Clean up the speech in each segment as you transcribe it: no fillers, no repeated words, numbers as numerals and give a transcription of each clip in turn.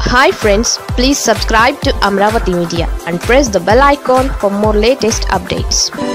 Hi friends, please subscribe to Amravati Media and press the bell icon for more latest updates.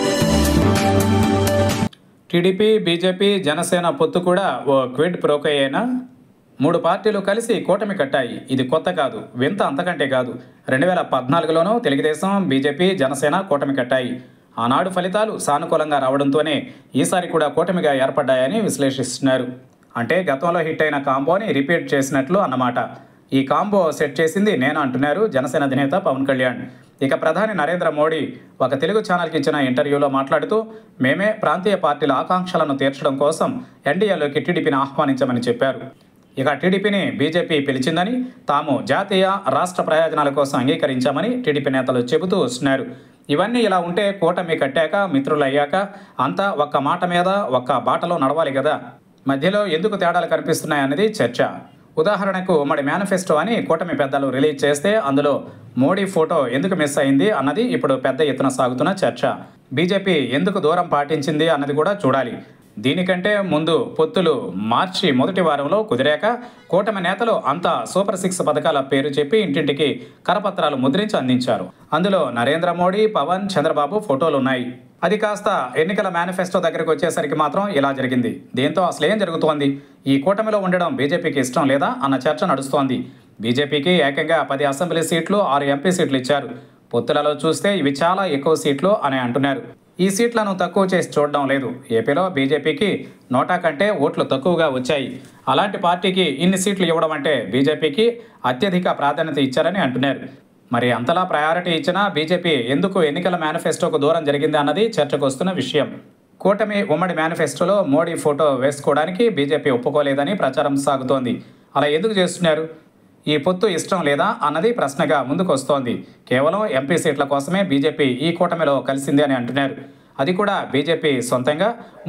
TDP, BJP, Janasena పొత్తు కూడా ఓ quid ప్రోకయేనా? మూడు పార్టీలు కలిసి కూటమి కట్టాయి. ఇది కొత్త కాదు, వింత అంతకంటే కాదు. 2014లోనూ తెలుగుదేశం, బీజేపీ, జనసేన కూటమి కట్టాయి. ఆనాడు ఫలితాలు సానుకూలంగా రావడంతోనే ఈసారి కూడా కూటమిగా ఏర్పడ్డాయని విశ్లేషిస్తున్నారు. అంటే గతంలో హిట్ అయిన కాంబోని రిపీట్ చేసినట్లు అన్నమాట. ఈ కాంబో సెట్ చేసింది నేను అంటున్నారు జనసేన అధినేత పవన్ కళ్యాణ్. ఇక ప్రధాని నరేంద్ర మోడీ ఒక తెలుగు ఛానల్కి ఇచ్చిన ఇంటర్వ్యూలో మాట్లాడుతూ, మేమే ప్రాంతీయ పార్టీల ఆకాంక్షలను తీర్చడం కోసం ఎన్డీఏలోకి టీడీపీని ఆహ్వానించమని చెప్పారు. ఇక టీడీపీని బీజేపీ పిలిచిందని, తాము జాతీయ రాష్ట్ర ప్రయోజనాల కోసం అంగీకరించామని టీడీపీ నేతలు చెబుతూ వస్తున్నారు. ఇవన్నీ ఇలా ఉంటే కూటమి కట్టాక, మిత్రులు అయ్యాక అంతా ఒక్క మాట మీద ఒక్క బాటలో నడవాలి కదా. మధ్యలో ఎందుకు తేడాలు కనిపిస్తున్నాయన్నది చర్చ. ఉదాహరణకు ఉమ్మడి మేనిఫెస్టో అని కూటమి పెద్దలు రిలీజ్ చేస్తే అందులో మోడీ ఫోటో ఎందుకు మిస్ అయింది అన్నది ఇప్పుడు పెద్ద ఎత్తున సాగుతున్న చర్చ. బీజేపీ ఎందుకు దూరం పాటించింది అన్నది కూడా చూడాలి. దీనికంటే ముందు పొత్తులు మార్చి మొదటి వారంలో కుదిరాక కూటమి నేతలు అంతా సూపర్ 6 పథకాల పేరు చెప్పి ఇంటింటికి కరపత్రాలు ముద్రించి అందించారు. అందులో నరేంద్ర మోడీ, పవన్, చంద్రబాబు ఫోటోలు ఉన్నాయి. అది కాస్త ఎన్నికల మేనిఫెస్టో దగ్గరికి వచ్చేసరికి మాత్రం ఇలా జరిగింది. దీంతో అసలు ఏం జరుగుతోంది? ఈ కూటమిలో ఉండడం బీజేపీకి ఇష్టం లేదా అన్న చర్చ నడుస్తోంది. బీజేపీకి ఏకంగా 10 అసెంబ్లీ సీట్లు, 6 ఎంపీ సీట్లు ఇచ్చారు. పొత్తులలో చూస్తే ఇవి చాలా ఎక్కువ సీట్లు అని అంటున్నారు. ఈ సీట్లను తక్కువ చేసి చూడడం లేదు. ఏపీలో బీజేపీకి 100 కంటే ఓట్లు తక్కువగా వచ్చాయి. అలాంటి పార్టీకి ఇన్ని సీట్లు ఇవ్వడం అంటే బీజేపీకి అత్యధిక ప్రాధాన్యత ఇచ్చారని అంటున్నారు. మరి అంతలా ప్రయారిటీ ఇచ్చినా బీజేపీ ఎందుకు ఎన్నికల మేనిఫెస్టోకు దూరం జరిగింది అన్నది చర్చకు వస్తున్న విషయం. కూటమి ఉమ్మడి మేనిఫెస్టోలో మోడీ ఫోటో వేసుకోవడానికి బీజేపీ ఒప్పుకోలేదని ప్రచారం సాగుతోంది. అలా ఎందుకు చేస్తున్నారు? ఈ పొత్తు ఇష్టం లేదా అన్నది ప్రశ్నగా ముందుకు వస్తోంది. కేవలం ఎంపీ సీట్ల కోసమే బీజేపీ ఈ కూటమిలో కలిసింది అని అంటున్నారు. అది కూడా బీజేపీ సొంతంగా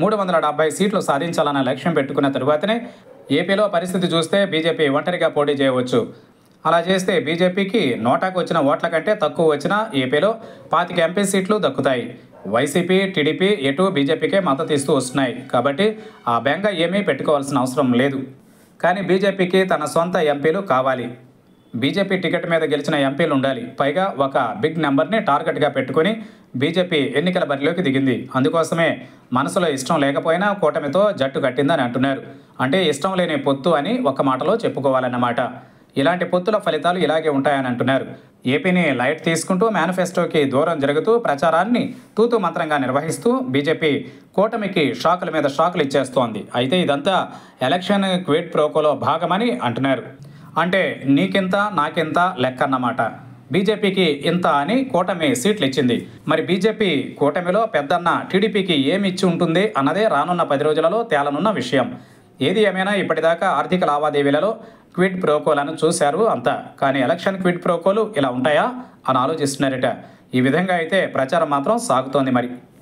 370 సీట్లు సాధించాలన్న లక్ష్యం పెట్టుకున్న తరువాతనే. ఏపీలో పరిస్థితి చూస్తే బీజేపీ ఒంటరిగా పోటీ చేయవచ్చు. అలా చేస్తే బీజేపీకి 100కు వచ్చిన ఓట్ల కంటే తక్కువ వచ్చినా ఏపీలో 25 ఎంపీ సీట్లు దక్కుతాయి. వైసీపీ, టీడీపీ ఎటు బీజేపీకే మద్దతు ఇస్తూ వస్తున్నాయి. కాబట్టి ఆ బెంగ ఏమీ పెట్టుకోవాల్సిన అవసరం లేదు. కానీ బీజేపీకి తన సొంత ఎంపీలు కావాలి. బీజేపీ టికెట్ మీద గెలిచిన ఎంపీలు ఉండాలి. పైగా ఒక బిగ్ నెంబర్ని టార్గెట్గా పెట్టుకుని బీజేపీ ఎన్నికల బరిలోకి దిగింది. అందుకోసమే మనసులో ఇష్టం లేకపోయినా కూటమితో జట్టు కట్టిందని అంటున్నారు. అంటే ఇష్టం లేని పొత్తు అని ఒక్క మాటలో చెప్పుకోవాలన్నమాట. ఇలాంటి పొత్తుల ఫలితాలు ఇలాగే ఉంటాయని అంటున్నారు. ఏపీని లైట్ తీసుకుంటూ మేనిఫెస్టోకి దూరం జరుగుతూ ప్రచారాన్ని తూతు మంత్రంగా నిర్వహిస్తూ బీజేపీ కూటమికి షాకుల మీద షాకులు ఇచ్చేస్తోంది. అయితే ఇదంతా ఎలక్షన్ క్విడ్ ప్రోకోలో భాగమని అంటున్నారు. అంటే నీకింత నాకింత లెక్క అన్నమాట. బీజేపీకి ఇంత అని కూటమి సీట్లు ఇచ్చింది. మరి బీజేపీ కూటమిలో పెద్దన్న టీడీపీకి ఏమి ఇచ్చి ఉంటుంది అన్నదే రానున్న 10 రోజులలో తేలనున్న విషయం. ఏది ఏమైనా ఇప్పటిదాకా ఆర్థిక లావాదేవీలలో క్విడ్ ప్రోకోలను చూశారు అంతా. కానీ ఎలక్షన్ క్విడ్ ప్రోకోలు ఇలా ఉంటాయా అని ఆలోచిస్తున్నారట. ఈ విధంగా అయితే ప్రచారం మాత్రం సాగుతోంది మరి.